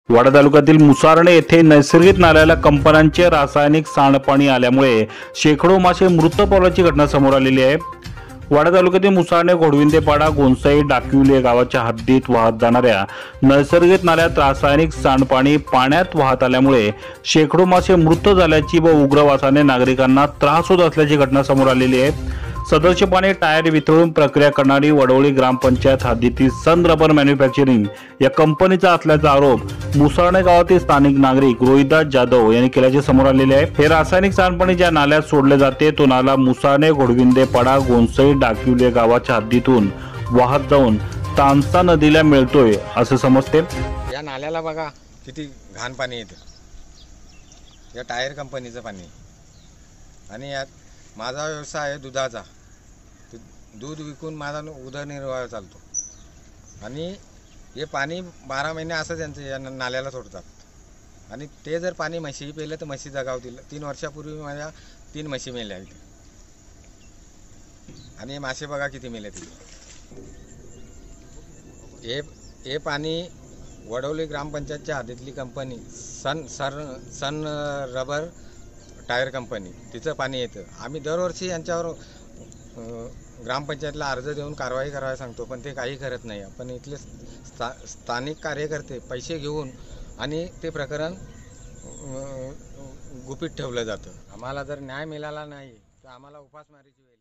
वाडा तालुक्यातील मुसारणे येथे नैसर्गिक नाल्याला कंपन्यांचे रासायनिक सांडपाणी आल्यामुळे शेकडो मासे मृत पावल्याची घटना समोर आलेली आहे। वाडा तालुक्यातील मुसारणे, घोडविंदेपाडा, गोंसाई, डाकिवले गावाच्या हद्दीत वाहत जाणाऱ्या नैसर्गिक नाल्यात रासायनिक सांडपाणी पाण्यात वाहत आल्यामुळे शेकडो मासे मृत झाल्याची व उग्र वासाने नागरिकांना त्रास होत असल्याची घटना समोर आलेली आहे। सदरचे पाणी टायर वितळून प्रक्रिया करणारी वडवळी ग्रामपंचायत हद्दीतील सन रबर मॅन्युफॅक्चरिंग या कंपनीचा असल्याचा आरोप मुसारणे गावातील स्थानिक नागरिक रोहिदास जाधव यांनी केल्याचे समोर आलेले आहे। हे रासायनिक सांडपाणी ज्या नाल्यात सोडले जाते तो नाला मुसारणे, घोडविंदेपाडा, गोंसाई, डाकिवले गावाच्या हद्दीतून वाहत जाऊन तानसा नदीला मिळतोय असे समजते। या नाल्याला बघा किती घाण पाणी येते, या टायर कंपनीचं पाणी। आणि यात माझा व्यवसाय आहे दुधाचा, दूध विकून माझा उदरनिर्वाह चालतो। आणि हे पाणी 12 महिने असं त्यांचं या नाल्याला सोडतात। आणि ते जर पाणी म्हशी पिलं तर म्हशी जगावतील। 3 वर्षापूर्वी माझ्या 3 म्हशी मेल्या इथे, आणि मासे बघा किती मेले तिथे। हे पाणी वडवली ग्रामपंचायतच्या हद्दीतली company sun rubber tyre company, तिचं पाणी येतं। आम्ही दरवर्षी यांच्यावर ग्रामपंचायतला अर्ज देऊन कारवाई करायला सांगतो, पण ते काही करत नाही। पण इथले स्थानिक कार्यकर्ते पैसे घेऊन आणि ते प्रकरण गुपित ठेवलं जातं। आम्हाला जर न्याय मिळाला नाही तर आम्हाला उपासमारीची वेळ